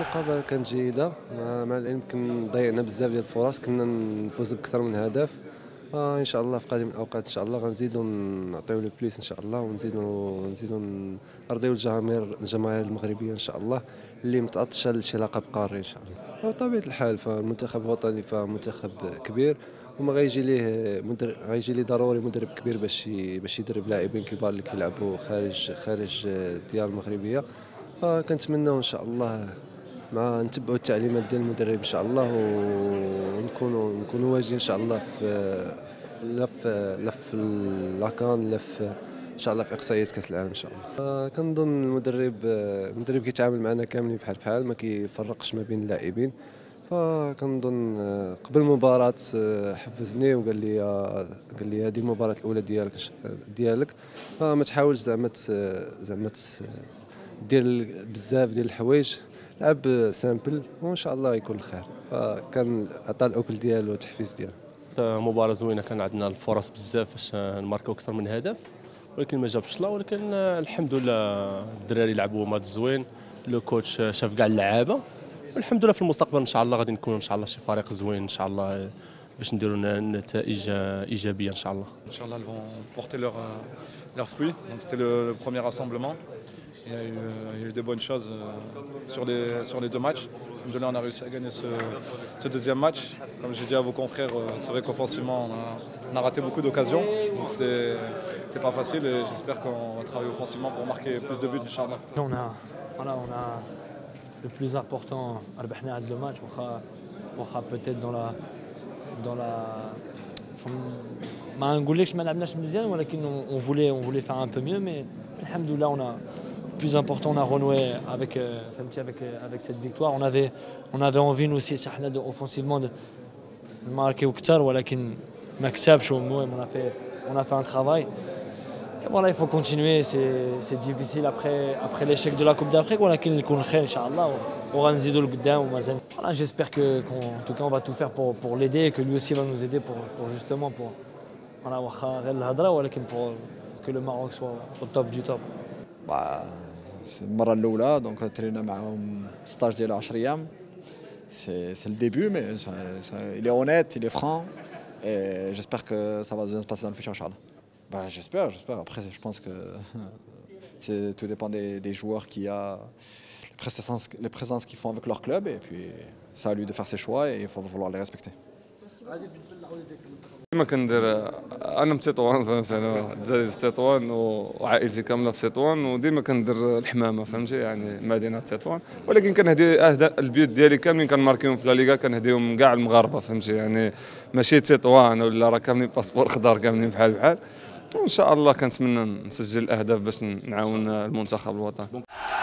المقابله كانت جيده، مع العلم ضيعنا بزاف ديال الفرص، كنا نفوز بكثر من هدف. ان شاء الله في قادم الاوقات ان شاء الله غنزيدوا نعطيو لو بليس ان شاء الله، ونزيدوا نرضيو الجماهير المغربيه ان شاء الله اللي متعطشه لشي لقب قاري ان شاء الله. بطبيعه الحال فالمنتخب الوطني فمنتخب كبير، وما غيجي ليه ضروري مدرب كبير باش يدرب لاعبين كبار اللي كيلعبوا خارج الديار المغربيه. فكنتمناو ان شاء الله مع نتبعوا التعليمات ديال المدرب ان شاء الله، ونكونوا واجدين ان شاء الله في لاكان، ان شاء الله في اقصائيات كاس العالم ان شاء الله. كنظن المدرب كيتعامل معنا كاملين بحال ما كيفرقش ما بين اللاعبين. فكنظن قبل المباراة حفزني وقال لي هذه المباراة الأولى ديالك، فما تحاولش زعما دير بزاف ديال الحوايج، لعب سامبل وان شاء الله يكون الخير. فكان عطى الاكل ديالو والتحفيز ديالو. مباراة زوينة، كان عندنا الفرص بزاف باش نماركو أكثر من هدف، ولكن ما جابش لا. ولكن الحمد لله الدراري لعبوا ماتش زوين، لو كوتش شاف كاع اللعابة، والحمد لله في المستقبل ان شاء الله غادي نكون ان شاء الله شي فريق زوين ان شاء الله باش نديروا نتائج ايجابيه ان شاء الله. Inch'Allah, elles vont porter leurs fruits. Donc c'était le premier rassemblement. Il y a eu des bonnes choses sur les deux matchs. Alhamdoulilah, on a réussi à gagner ce deuxième match. Comme j'ai dit à vos confrères, c'est vrai qu'offensivement on a raté beaucoup d'occasions. Donc c'était pas facile et j'espère qu'on va travailler offensivement pour marquer plus de buts, Inch'Allah. On a le plus important, ربحنا هذا الماتش واخا peut-être dans la ما نقولكش ما لعبناش مزيان، ولكن on voulait faire un peu mieux, mais alhamdoulilah on a le plus important, on a renoué avec cette victoire. On avait envie nous aussi حنا offensivement de marquer اكثر، ولكن ما كتبش. المهم on a fait un travail. Et voilà, il faut continuer, c'est difficile après l'échec de la Coupe d'Afrique, ولكن يكون خير ان شاء الله وغنزيدوا لقدام ومازال. Voilà, j'espère qu'en tout cas on va tout faire pour l'aider et que lui aussi va nous aider pour justement voilà, واخا غير الهضره ولكن pour que le Maroc soit au top du top. C'est المره الاولى دونك ترينا معاهم 16 ديال 10 ايام. C'est le début, mais il est honnête, il est franc et j'espère que ça va bien se passer dans le futur inchallah. J'espère. Après, je pense que tout dépend des joueurs les présences qu'ils font avec leur club, et puis c'est à lui de faire ses choix et il faut vouloir les respecter. كما كندير انا من تطوان، فهمت، انا تزاديت في تطوان وعائلتي كامله في تطوان، وديما كندير الحمامه، فهمتي، يعني مدينه تطوان. ولكن كنهدي البيوت ديالي كاملين كنماركيهم في لا ليغا، كنهديهم كاع المغاربه، فهمتي، يعني ماشي تطوان ولا راه كاملين باسبور خضر، كاملين بحال. وان شاء الله كنتمنى نسجل الاهداف باش نعاون المنتخب الوطني.